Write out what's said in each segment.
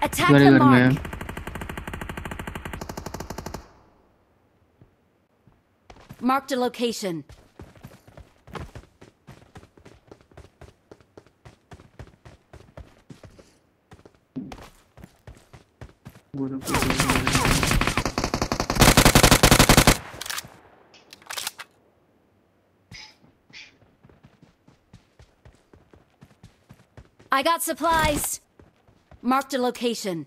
Attack मेरे the घर में है। mark. Marked a location. I got supplies. Marked a location.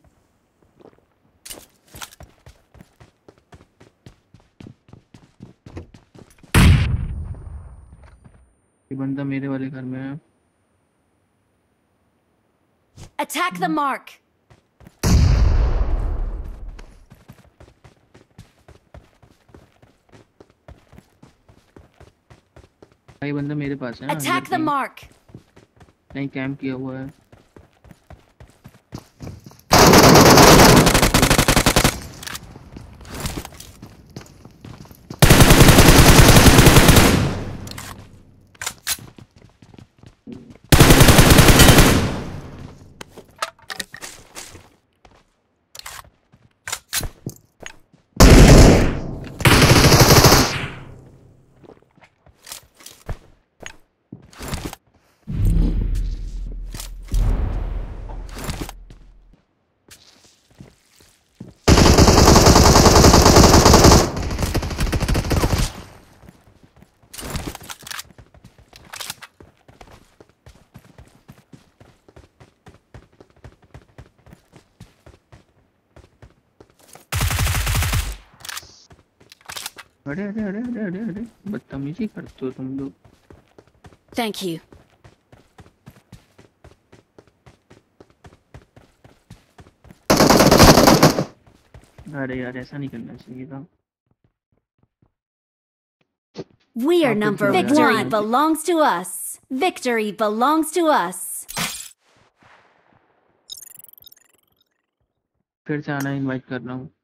ये बंदा मेरे वाले घर में है। Attack the mark. भाई बंदा मेरे पास है ना, Attack the mark. नहीं कैंप किया हुआ है। अरे अरे अरे अरे अरे अरे बदतमीजी करते हो तुम लोग। Thank you. अरे यार ऐसा नहीं करना चाहिए था। We are आप कुछ number हो यार। Victory belongs to us. Victory belongs to us. फिर से आना इनवाइट कर रहा हूँ।